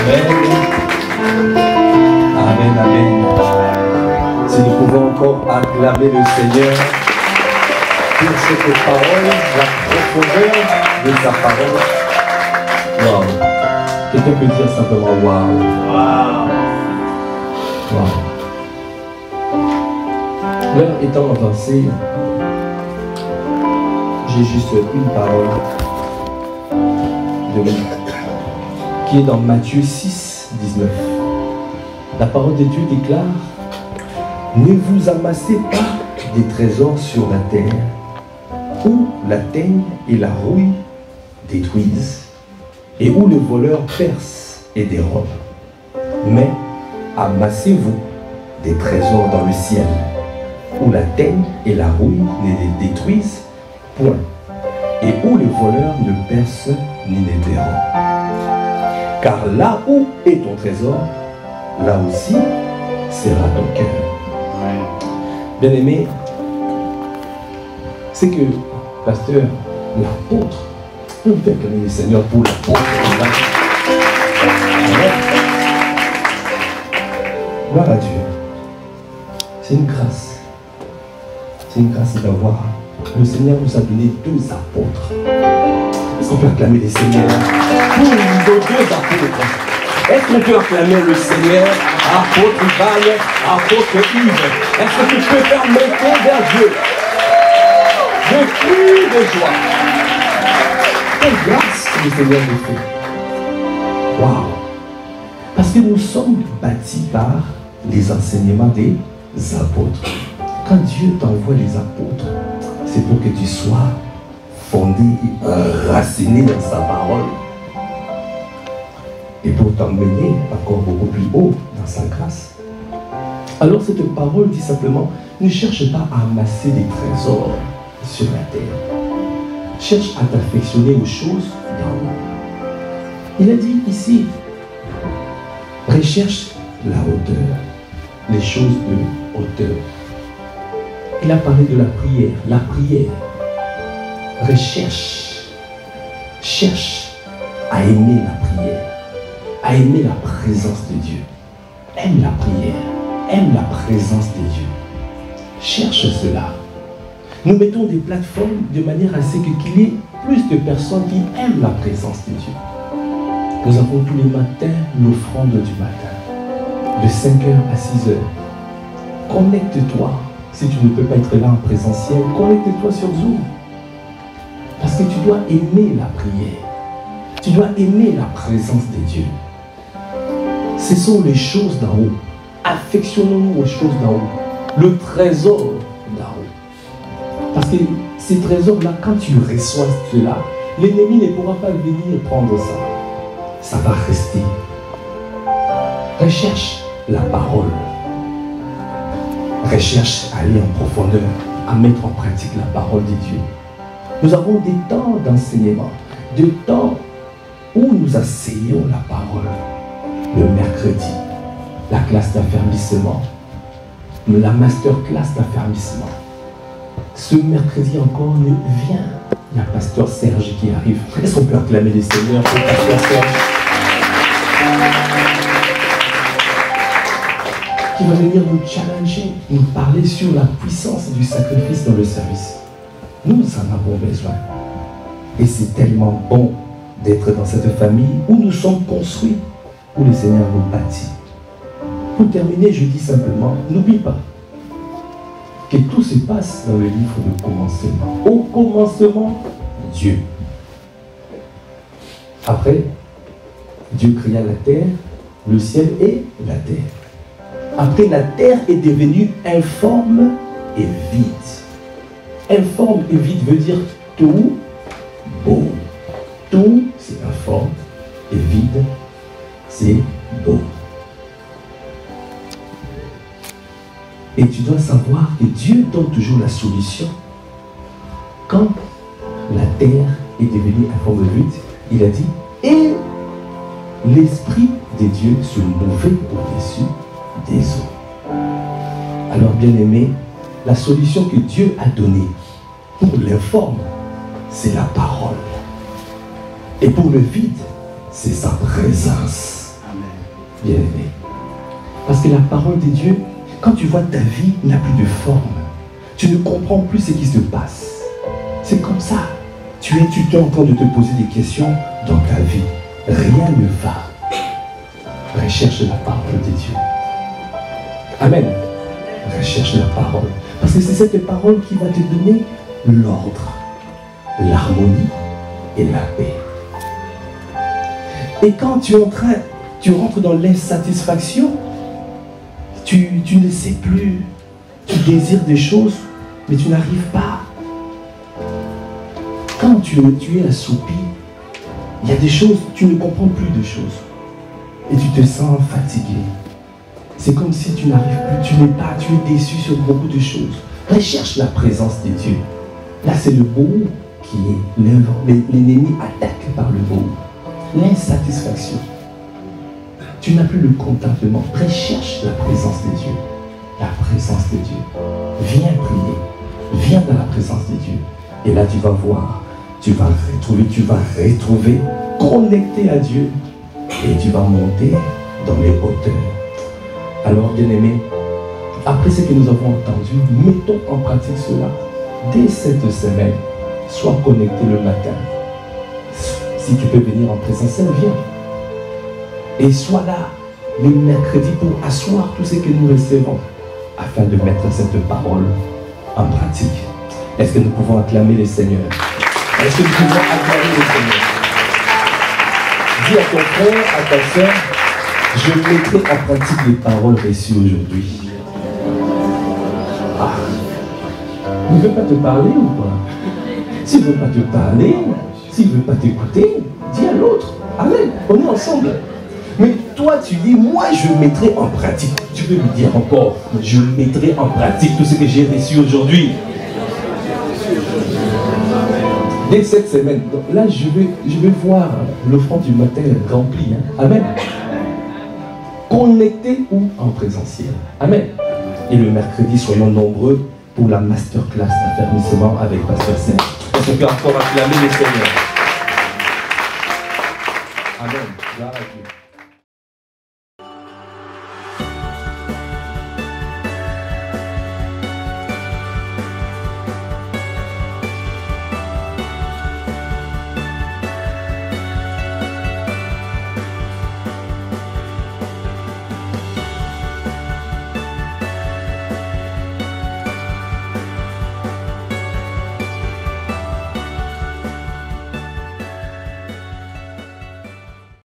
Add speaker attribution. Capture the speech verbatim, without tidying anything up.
Speaker 1: Amen, amen. Si nous pouvons encore acclamer le Seigneur pour cette parole, la profondeur de sa parole. Wow. Quelqu'un peut dire simplement waouh. Wow. L'heure étant avancée, j'ai juste une parole de lui qui est dans Matthieu six, dix-neuf. La parole de Dieu déclare: ne vous amassez pas des trésors sur la terre, où la teigne et la rouille détruisent, et où le voleur perce et dérobe. Mais amassez-vous des trésors dans le ciel, où la teigne et la rouille ne les détruisent point, et où le voleur ne perce ni ne dérobe. Car là où est ton trésor, là aussi sera ton cœur. Bien-aimé, c'est que, pasteur, l'apôtre, je veux faire calmer le Seigneur pour l'apôtre. Gloire à Dieu. C'est une grâce. C'est une grâce d'avoir. Le Seigneur nous a donné deux apôtres. Est-ce qu'on peut acclamer le Seigneur pour nos deux apôtres? Est-ce qu'on peut acclamer le Seigneur, apôtre Ivan, apôtre Yves? Est-ce que tu peux faire monter vers Dieu de cris de joie? Quelle grâce que le Seigneur nous fait. Waouh! Parce que nous sommes bâtis par les enseignements des apôtres. Quand Dieu t'envoie les apôtres, c'est pour que tu sois fondé et enraciné dans sa parole. Et pour t'emmener encore beaucoup plus haut dans sa grâce. Alors cette parole dit simplement: ne cherche pas à amasser des trésors sur la terre. Cherche à t'affectionner aux choses d'en haut. Il a dit ici: recherche la hauteur, les choses de hauteur. Il a parlé de la prière. La prière. Recherche. Cherche à aimer la prière. À aimer la présence de Dieu. Aime la prière. Aime la présence de Dieu. Cherche cela. Nous mettons des plateformes de manière à ce qu'il y ait plus de personnes qui aiment la présence de Dieu. Nous avons tous les matins l'offrande du matin. De cinq heures à six heures. Connecte-toi. Si tu ne peux pas être là en présentiel, connecte-toi sur Zoom. Parce que tu dois aimer la prière. Tu dois aimer la présence de Dieu. Ce sont les choses d'en haut. Affectionnons-nous aux choses d'en haut. Le trésor d'en haut. Parce que ces trésors-là, quand tu reçois cela, l'ennemi ne pourra pas venir prendre ça. Ça va rester. Recherche la parole. Recherche à aller en profondeur, à mettre en pratique la parole de Dieu. Nous avons des temps d'enseignement, des temps où nous enseignons la parole. Le mercredi, la classe d'affermissement, la masterclass d'affermissement. Ce mercredi encore ne vient. Il y a pasteur Serge qui arrive. Est-ce qu'on peut acclamer les seigneurs pour pasteur Serge? Qui va venir nous challenger, nous parler sur la puissance du sacrifice dans le service. Nous en avons besoin. Et c'est tellement bon d'être dans cette famille où nous sommes construits, où le Seigneur nous bâtit. Pour terminer, je dis simplement, n'oublie pas que tout se passe dans le livre de commencement. Au commencement, Dieu. Après, Dieu créa la terre, le ciel et la terre. Après, la terre est devenue informe et vide. Informe et vide veut dire tout beau. Tout, c'est informe, et vide, c'est beau. Et tu dois savoir que Dieu donne toujours la solution. Quand la terre est devenue informe et vide, il a dit, et l'Esprit de Dieu se mouvait au-dessus des eaux. Alors, bien-aimé, la solution que Dieu a donnée pour l'informe, c'est la parole. Et pour le vide, c'est sa présence. bien-aimé. Parce que la parole de Dieu, quand tu vois ta vie n'a plus de forme, tu ne comprends plus ce qui se passe. C'est comme ça. Tu es, tu es en train de te poser des questions dans ta vie. Rien ne va. Recherche la parole de Dieu. Amen. Recherche la parole. Parce que c'est cette parole qui va te donner l'ordre, l'harmonie et la paix. Et quand tu, es en train, tu rentres dans l'insatisfaction, tu, tu ne sais plus, tu désires des choses, mais tu n'arrives pas. Quand tu, tu es assoupi, il y a des choses, tu ne comprends plus de choses. Et tu te sens fatigué. C'est comme si tu n'arrives plus, tu n'es pas, tu es déçu sur beaucoup de choses. Recherche la présence de Dieu. Là, c'est le beau qui est l'œuvre. L'ennemi attaque par le beau. L'insatisfaction. Tu n'as plus le contentement. Recherche la présence de Dieu. La présence de Dieu. Viens prier. Viens dans la présence de Dieu. Et là, tu vas voir, tu vas retrouver, tu vas retrouver, connecté à Dieu. Et tu vas monter dans les hauteurs. Alors, bien-aimés, après ce que nous avons entendu, mettons en pratique cela. Dès cette semaine, sois connecté le matin. Si tu peux venir en présentiel, viens. Et sois là le mercredi pour asseoir tout ce que nous recevons afin de mettre cette parole en pratique. Est-ce que nous pouvons acclamer le Seigneur? Est-ce que nous pouvons acclamer le Seigneur? Dis à ton frère, à ta soeur, je mettrai en pratique les paroles reçues aujourd'hui. Ah. Il ne veut pas te parler ou quoi? S'il ne veut pas te parler, s'il ne veut pas t'écouter, dis à l'autre. Amen. On est ensemble. Mais toi, tu dis, moi, je mettrai en pratique. Tu peux lui dire encore, je mettrai en pratique tout ce que j'ai reçu aujourd'hui. Dès cette semaine, donc là, je vais, je vais voir l'offrande du matin remplie. Hein. Amen. Connecté ou en présentiel. Amen. Et le mercredi, soyons nombreux pour la masterclass d'affermissement avec Pasteur Serge. Est-ce qu'on peut encore acclamer le Seigneur? Amen. Gloire à Dieu.